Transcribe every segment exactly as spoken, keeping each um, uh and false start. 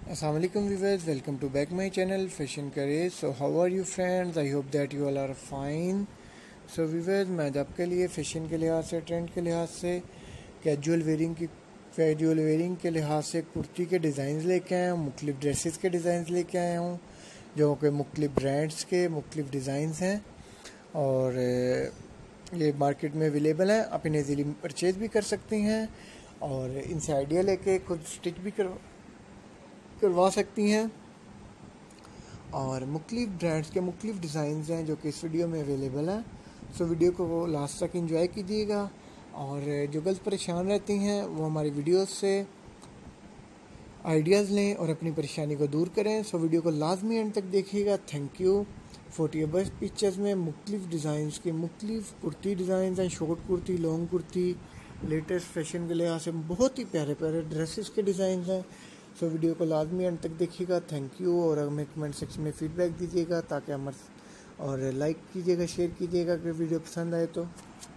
Assalamu alaikum viewers, welcome to back my channel Fashion Craze. So how are you friends? I hope that you all are fine. So viewers, मैं आज आपके लिए fashion के लिहाज से, trend के लिहाज से, कैजुअल वेयरिंग की कैजुअल वेयरिंग के लिहाज से कुर्ती के डिज़ाइन लेके आया हूँ, मुख्तलिफ ड्रेसेस के डिज़ाइन लेके आया हूँ जो कि मुख्तलिफ ब्रांड्स के मुख्तलिफ डिज़ाइन हैं और ये मार्केट में अवेलेबल हैं। आप इन्हें इजीली परचेज़ भी कर सकती हैं और इनसे आइडिया लेके खुद स्टिच भी कर करवा सकती हैं। और मुख्तलिफ ब्रांड्स के मुख्तलिफ डिज़ाइन हैं जो कि इस वीडियो में अवेलेबल हैं। सो वीडियो को वो लास्ट तक इंजॉय कीजिएगा और जो गर्ल्स परेशान रहती हैं वो हमारी वीडियोस से आइडियाज़ लें और अपनी परेशानी को दूर करें। सो वीडियो को लाजमी एंड तक देखिएगा। Thank you. Forty plus pictures में मुख्तलिफ डिज़ाइंस की मुख्तलिफ कुर्ती डिज़ाइन हैं, short kurti, long kurti, latest fashion के लिहाज से बहुत ही प्यारे प्यारे ड्रेसेस के डिज़ाइन हैं। सो वीडियो को लाजमी एंड तक देखिएगा। Thank you. और हमें कमेंट सेक्शन में फ़ीडबैक दीजिएगा ताकि हम और लाइक कीजिएगा, शेयर कीजिएगा अगर वीडियो पसंद आए तो।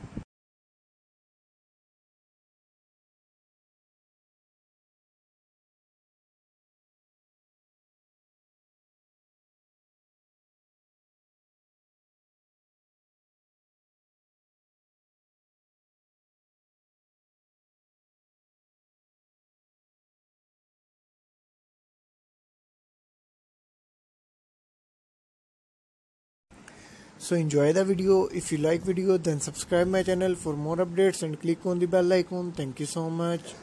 So enjoy the video. If you like video, then subscribe my channel for more updates and click on the bell icon. Thank you so much.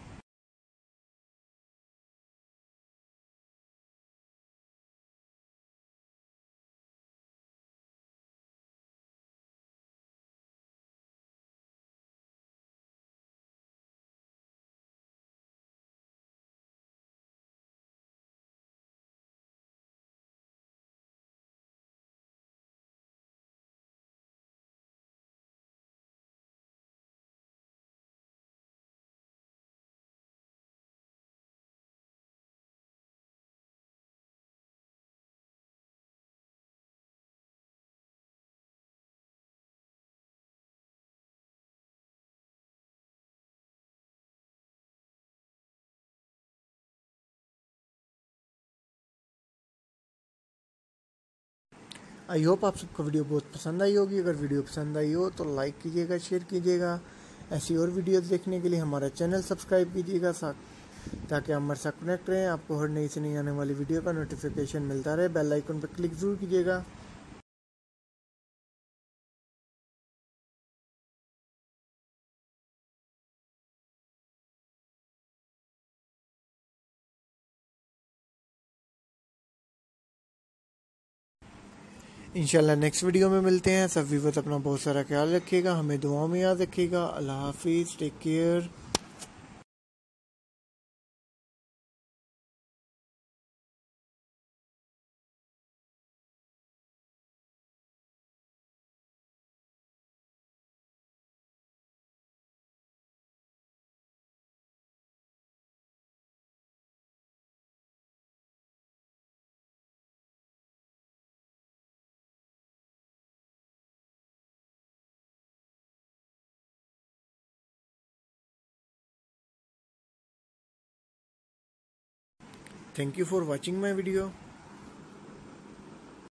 I hope आप सबको वीडियो बहुत पसंद आई होगी। अगर वीडियो पसंद आई हो तो लाइक कीजिएगा, शेयर कीजिएगा। ऐसी और वीडियोस देखने के लिए हमारा चैनल सब्सक्राइब कीजिएगा साथ ताकि हमारे साथ कनेक्ट रहें। आपको हर नई से नई आने वाली वीडियो का नोटिफिकेशन मिलता रहे। बेल आइकन पर क्लिक ज़रूर कीजिएगा। इंशाल्लाह नेक्स्ट वीडियो में मिलते हैं। सब व्यूअर्स अपना बहुत सारा ख्याल रखिएगा, हमें दुआओं में याद रखिएगा। अल्लाह हाफिज़, take care. Thank you for watching my video.